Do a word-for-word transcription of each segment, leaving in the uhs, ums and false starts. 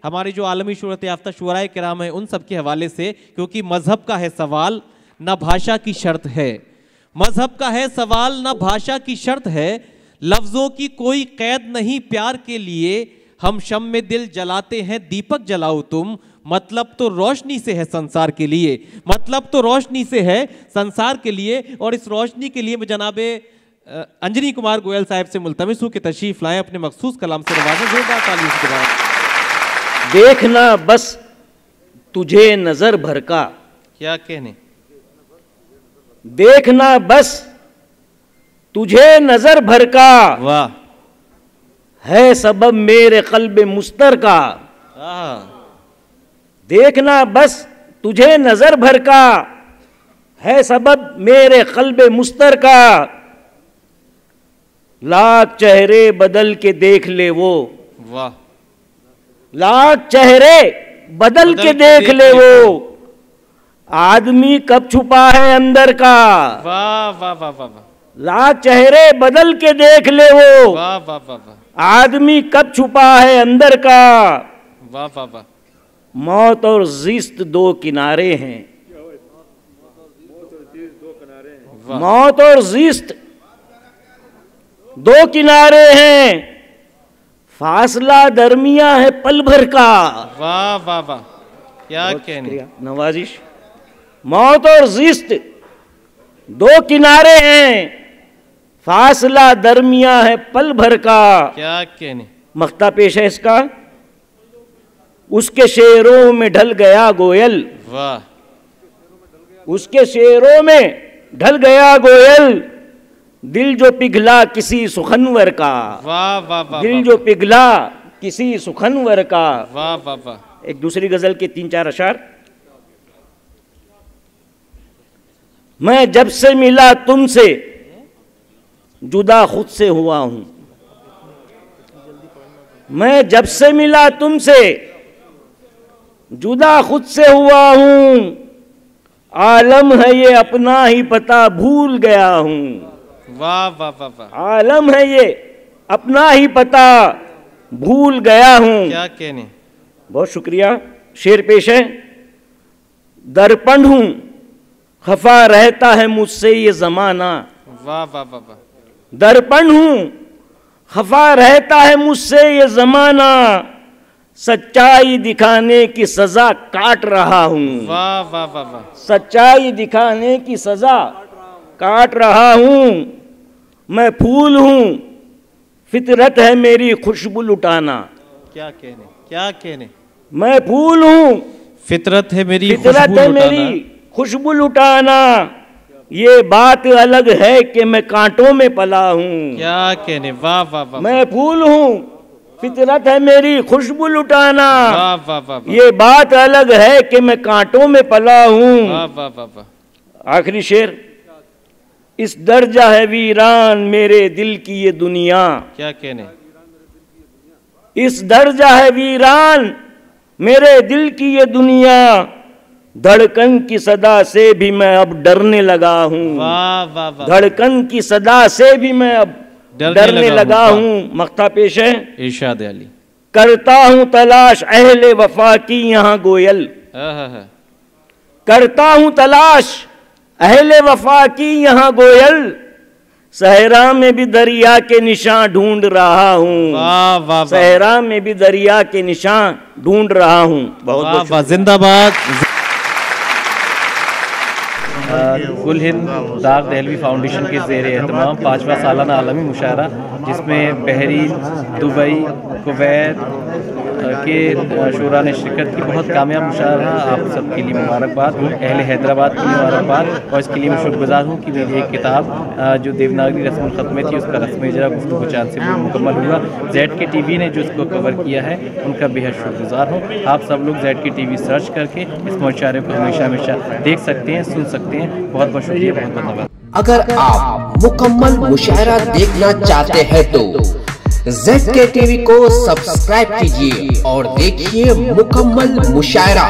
हमारी जो आलमी शोहरत याफ्ता शुअराए किराम है उन सब के हवाले से, क्योंकि मजहब का है सवाल ना भाषा की शर्त है, मजहब का है सवाल ना भाषा की शर्त है, लफ्जों की कोई कैद नहीं प्यार के लिए, हम शम में दिल जलाते हैं दीपक जलाओ तुम, मतलब तो रोशनी से है संसार के लिए, मतलब तो रोशनी से है संसार के लिए। और इस रोशनी के लिए मैं जनाबे अंजनी कुमार गोयल साहब से मुल्तमिस हूँ कि तशरीफ लाएं, अपने मखसूस कलाम से नवाजें। जोरदार तालियों से जवाब। देखना बस तुझे नजर भर का, क्या कहने, देखना बस तुझे नजर भर का, वाह, है सबब मेरे क़ल्ब मुस्तर का, देखना बस तुझे नजर भर का, है सबब मेरे क़ल्ब मुस्तर का, लाख चेहरे बदल के देख ले वो, वाह, लाख चेहरे बदल, बदल के देख ले वो, आदमी कब छुपा है अंदर का, वाह वाह वाह वाह, लाख चेहरे बदल के देख ले वो, वाह वाह वाह, आदमी कब छुपा है अंदर का, वाह वाह वाह, मौत और जिस्त दो किनारे हैं, मौत और जिस्त दो किनारे हैं, फासला दरमिया है पल भर का, वाह वाह वाह, क्या कहने, नवाजिश, मौत और जिस्त दो किनारे हैं, फासला दरमिया है पल भर का, क्या कहने, मख्ता पेश है इसका, उसके शेरों में ढल गया गोयल, वाह, उसके शेरों में ढल गया गोयल, दिल जो पिघला किसी सुखनवर का, वाह वाह वाह, दिल जो पिघला किसी सुखनवर का, वाह वाह वाह। एक दूसरी गजल के तीन चार अशार। मैं जब से मिला तुमसे जुदा खुद से हुआ हूं, मैं जब से मिला तुमसे जुदा खुद से हुआ हूं, आलम है ये अपना ही पता भूल गया हूं, वाह वाह वाह वाह, आलम है ये अपना ही पता भूल गया हूं, क्या कहने, बहुत शुक्रिया। शेर पेश है, दर्पण हूं खफा रहता है मुझसे ये जमाना, वाह वाह वाह वाह, दर्पण हूं खफा रहता है मुझसे ये जमाना, सच्चाई दिखाने की सजा काट रहा हूं, वाह वाह वाह वाह, सच्चाई दिखाने की सजा काट रहा हूं, मैं फूल हूं फितरत है मेरी खुशबू लुटाना, क्या कहने, क्या कहने, मैं फूल हूं फितरत है मेरी फितरत है मेरी खुशबू लुटाना, ये बात अलग है कि मैं कांटों में पला हूं, क्या कहने, वाह वाह वाह, मैं फूल हूं फितरत है मेरी खुशबू लुटाना, वाह वाह वाह, ये बात अलग है कि मैं कांटों में पला हूं, वाह वाह वाह वाह। आखिरी शेर, इस दर्जा है वीरान मेरे दिल की ये दुनिया, क्या कहने, इस दर्जा है वीरान मेरे दिल की ये दुनिया, धड़कन की सदा से भी मैं अब डरने लगा हूँ, वाह वाह वाह, धड़कन की सदा से भी मैं अब डरने, डरने लगा, लगा हूँ। मख्ता पेश है, इरशाद अली, करता हूँ तलाश अहले वफा की यहाँ गोयल, करता हूँ तलाश अहले वफा की यहाँ गोयल, सहरा में भी दरिया के निशान ढूंढ रहा हूँ, वाह वाह, सहरा में भी दरिया के निशान ढूंढ रहा हूँ। बहुत वाह वाह, जिंदाबाद। कुल हिंद दाग दहलवी फाउंडेशन के ज़ेर एहतमाम पाँचवा सालाना आलमी मुशायरा, जिसमें बहरीन, दुबई, कुवैत के शोरा ने शिरकत की। बहुत कामयाब मुशायरा, आप सबके लिए मुबारकबाद, अहले हैदराबाद की मुबारकबाद। और इसके लिए मैं शुक्रगुजार हूँ कि मेरी एक किताब जो देवनागरी रस्मुल ख़त में थी उसका रस्म इजरा गुफ्तगू चांद से मुकम्मल हुआ। जेड के टीवी ने जो इसको कवर किया है उनका बेहद शुक्रगुजार हूँ। आप सब लोग जेड के टीवी सर्च करके इस मुशायरे को हमेशा हमेशा देख सकते हैं, सुन सकते हैं। बहुत बहुत शुक्रिया, बहुत बहुत धन्यवाद। अगर आप मुकम्मल मुशायरा देखना चाहते हैं तो जेड के टीवी को सब्सक्राइब कीजिए और देखिए मुकम्मल मुशायरा।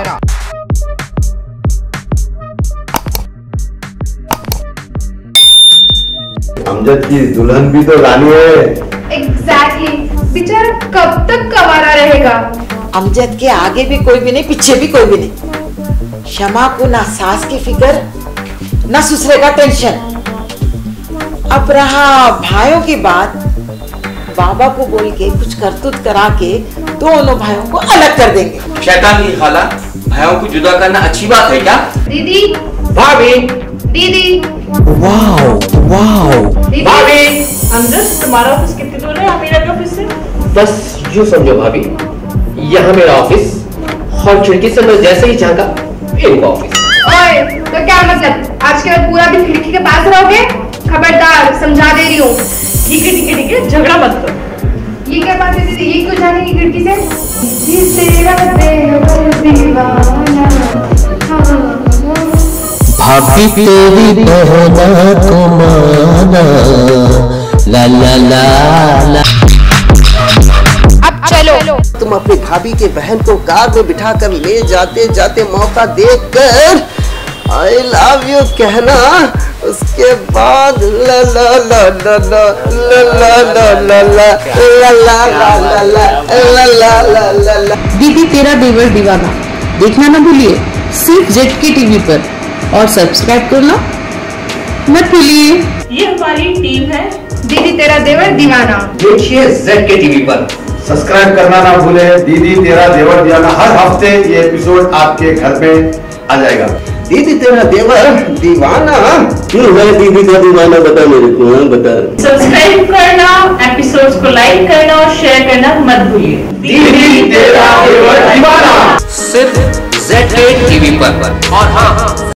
अमजद की दुल्हन भी तो रानी है। एग्जैक्टली, बेचारा कब तक कंवारा रहेगा। अमजद के आगे भी कोई भी नहीं, पीछे भी कोई भी नहीं। शमा को ना सास की फिक्र, ना ससुरे का टेंशन। अब रहा भाइयों की बात, बाबा को बोल के कुछ करतूत करा के दोनों भाइयों को अलग कर देंगे। शैतान की खाला, भाइयों को जुदा करना अच्छी बात है क्या? दीदी, भाभी, दीदी, वाओ वाओ भाभी, अमजद तुम्हारा ऑफिस कितनी दूर है अमीरा के ऑफिस से? बस यूँ समझो भाभी, यहाँ मेरा ऑफिस और खिड़की से मैं जैसे ही झांका इनका ऑफिस। ओए, तो क्या मतलब आज के बाद पूरा दिन खिड़की के पास रहोगे? खबरदार, समझा दे रही हूँ। ठीक है ठीक है ठीक है, झगड़ा मत करो। ये क्या बात है दीदी, ये क्यों जाने की खिड़की से? तेरा दीवाना, भाभी तेरी बहना को माना, ला ला ला ला। अब चलो। तुम अपनी भाभी के बहन को कार में बिठा कर ले जाते जाते मौका देखकर आई लव यू कहना, उसके बाद ला ला ला ला ला ला ला ला ला ला ला ला ला ला ला ला। दीदी तेरा देवर दीवाना देखना ना भूलिए, सिर्फ जेड के टीवी पर, और सब्सक्राइब करना मत भूलिए। ये हमारी टीम है, दीदी तेरा देवर दीवाना। देखिए जेड के टीवी पर। सब्सक्राइब करना ना भूले, दीदी तेरा देवर दीवाना हर हफ्ते ये एपिसोड आपके घर पे आ जाएगा। दीदी तेरा देवर दीवाना क्यों है? दीदी का दीवाना बता मेरे को, बता। सब्सक्राइब करना, एपिसोड्स को लाइक करना और शेयर करना मत भूलिए। दीदी तेरा देवर दीवाना सिर्फ जेड के टीवी पर। और हाँ